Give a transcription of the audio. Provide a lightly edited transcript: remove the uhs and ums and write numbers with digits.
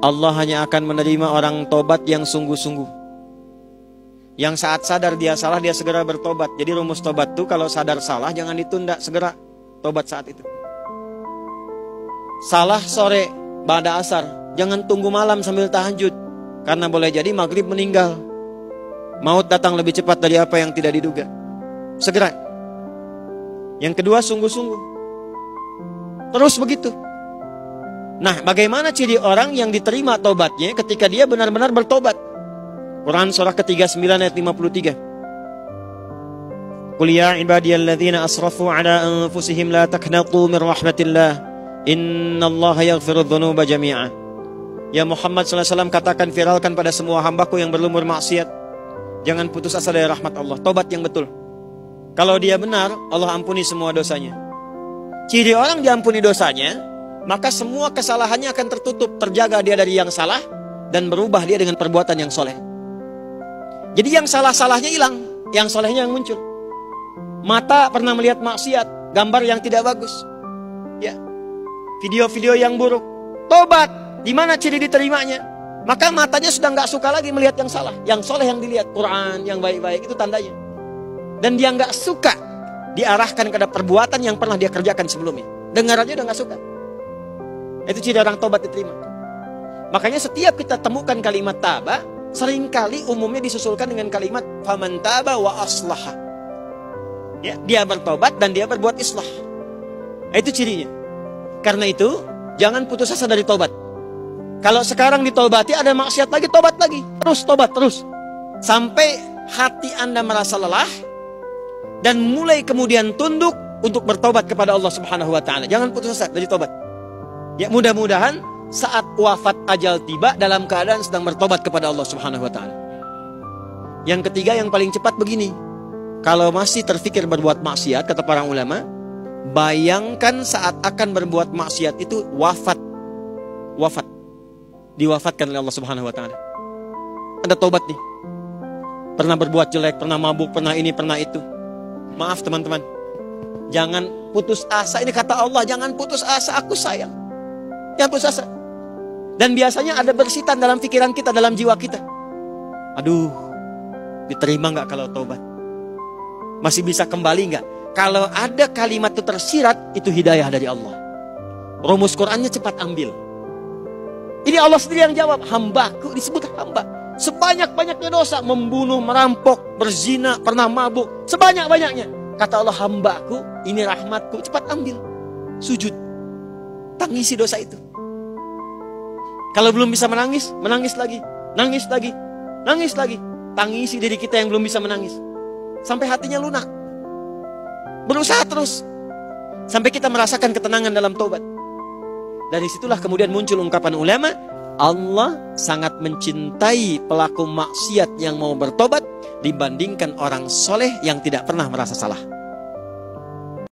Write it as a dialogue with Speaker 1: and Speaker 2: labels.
Speaker 1: Allah hanya akan menerima orang tobat yang sungguh-sungguh. Yang saat sadar dia salah, dia segera bertobat. Jadi rumus tobat tuh kalau sadar salah jangan ditunda, segera tobat saat itu. Salah sore, ba'da asar, jangan tunggu malam sambil tahajud. Karena boleh jadi maghrib meninggal. Maut datang lebih cepat dari apa yang tidak diduga. Segera. Yang kedua, sungguh-sungguh. Terus begitu. Nah, bagaimana ciri orang yang diterima tobatnya ketika dia benar-benar bertobat? Quran surah ke-39 ayat 53. Qul ya ibadiyalladzina asrafu ala anfusihim la taqnatu min rahmatillah. Innallaha yaghfirudz dzunuba jami'a. Ya Muhammad sallallahu alaihi wasallam, katakan, viralkan pada semua hambaku yang berlumur maksiat, jangan putus asa dari rahmat Allah. Tobat yang betul. Kalau dia benar, Allah ampuni semua dosanya. Ciri orang diampuni dosanya, maka semua kesalahannya akan tertutup, terjaga dia dari yang salah, dan berubah dia dengan perbuatan yang soleh. Jadi yang salah-salahnya hilang, yang solehnya yang muncul. Mata pernah melihat maksiat, gambar yang tidak bagus, ya, video-video yang buruk. Tobat, di mana ciri diterimanya? Maka matanya sudah nggak suka lagi melihat yang salah, yang soleh yang dilihat, Quran yang baik-baik, itu tandanya. Dan dia nggak suka diarahkan kepada perbuatan yang pernah dia kerjakan sebelumnya. Dengar aja udah nggak suka. Itu ciri orang tobat diterima. Makanya setiap kita temukan kalimat taba, seringkali umumnya disusulkan dengan kalimat faman taba wa aslaha. Ya, dia bertobat dan dia berbuat islah. Itu cirinya. Karena itu jangan putus asa dari tobat. Kalau sekarang ditobati ada maksiat lagi, tobat lagi. Terus tobat terus. Sampai hati Anda merasa lelah dan mulai kemudian tunduk untuk bertobat kepada Allah Subhanahu wa taala. Jangan putus asa dari tobat. Ya, mudah-mudahan saat wafat ajal tiba dalam keadaan sedang bertobat kepada Allah Subhanahu wa taala. Yang ketiga yang paling cepat begini. Kalau masih terfikir berbuat maksiat, kata para ulama, bayangkan saat akan berbuat maksiat itu wafat. Wafat. Diwafatkan oleh Allah Subhanahu wa taala. Anda tobat nih. Pernah berbuat jelek, pernah mabuk, pernah ini, pernah itu. Maaf teman-teman, jangan putus asa. Ini kata Allah, jangan putus asa, aku sayang. Jangan putus asa. Dan biasanya ada bersitan dalam pikiran kita, dalam jiwa kita. Aduh, diterima gak kalau tobat? Masih bisa kembali gak? Kalau ada kalimat itu tersirat, itu hidayah dari Allah. Rumus Qurannya cepat ambil. Ini Allah sendiri yang jawab, hambaku, disebut hamba. Sebanyak-banyaknya dosa, membunuh, merampok, berzina, pernah mabuk, sebanyak-banyaknya. Kata Allah, hambaku, ini rahmatku, cepat ambil. Sujud, tangisi dosa itu. Kalau belum bisa menangis, menangis lagi, nangis lagi, nangis lagi. Tangisi diri kita yang belum bisa menangis, sampai hatinya lunak. Berusaha terus, sampai kita merasakan ketenangan dalam tobat. Dari situlah kemudian muncul ungkapan ulama, Allah sangat mencintai pelaku maksiat yang mau bertobat dibandingkan orang soleh yang tidak pernah merasa salah.